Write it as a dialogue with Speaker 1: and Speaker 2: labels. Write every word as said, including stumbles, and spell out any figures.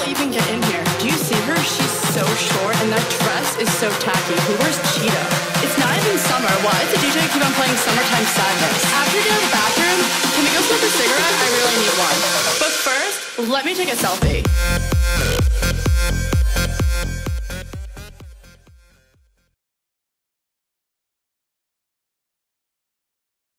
Speaker 1: even get in here. Do you see her? She's so short, and that dress is so tacky. Who wears cheetah? It's not even summer. Why does the D J keep on playing Summertime Sadness? After we get out of the bathroom, can we go smoke a cigarette? I really need one. But first, let me take a selfie.